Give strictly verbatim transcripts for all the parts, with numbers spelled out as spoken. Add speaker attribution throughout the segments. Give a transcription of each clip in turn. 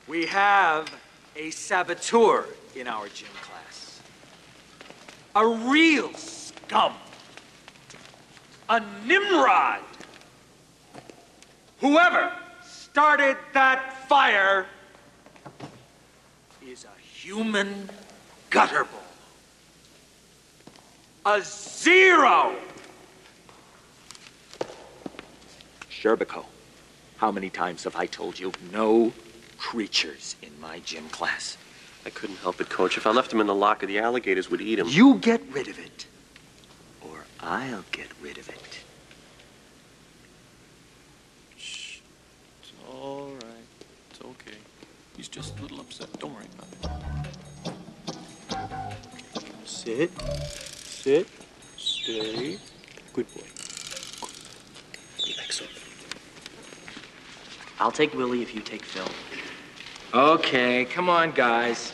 Speaker 1: We have a saboteur in our gym class. A real scum. A Nimrod. Whoever started that fire is a human gutterball. A zero. Sherbico, how many times have I told you no creatures in my gym class?
Speaker 2: I couldn't help it, Coach. If I left him in the locker, the alligators would eat him.
Speaker 1: You get rid of it, or I'll get rid of it.
Speaker 3: Shh. It's all right. It's okay. He's just a little upset. Don't worry about it. Sit. Sit. Stay. Good boy. Excellent.
Speaker 4: I'll take Willie if you take Phil.
Speaker 1: Okay, come on, guys.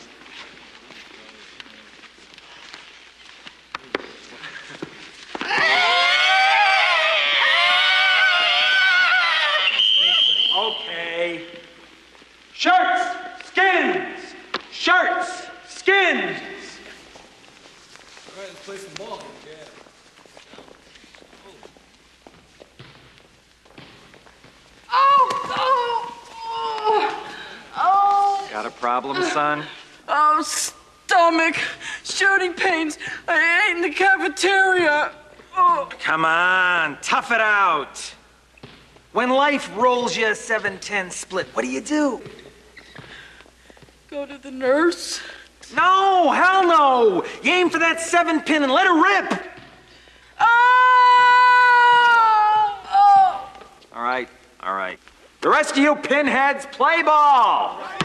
Speaker 1: Okay. Shirts, skins, shirts, skins.
Speaker 3: All right, let's play some ball. Yeah.
Speaker 5: Oh, oh, oh,
Speaker 1: Got a problem, son?
Speaker 5: oh, stomach, shooting pains. I ate in the cafeteria. Oh.
Speaker 1: Come on, tough it out. When life rolls you a seven ten split, what do you do?
Speaker 5: Go to the nurse.
Speaker 1: No, hell no. You aim for that seven pin and let it rip.
Speaker 5: Oh, oh.
Speaker 1: All right, all right. The rest of you pinheads, play ball.